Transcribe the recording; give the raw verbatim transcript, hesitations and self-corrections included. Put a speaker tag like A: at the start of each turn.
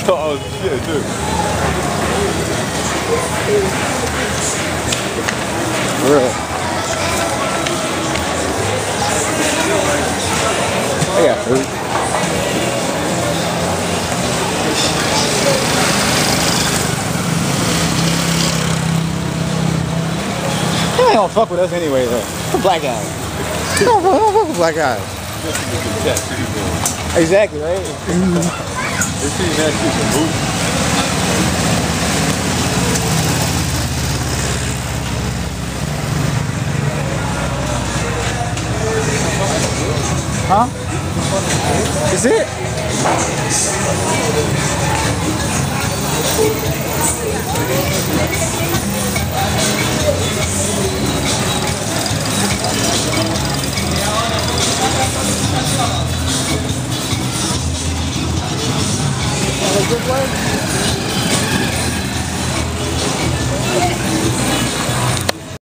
A: Oh shit, dude.
B: For real. They got food. They don't fuck with us anyway, though. We're black guys. They don't, they don't fuck with black guys. Exactly, right?
A: They see that shit in movies.
B: Huh? Is it? Good way.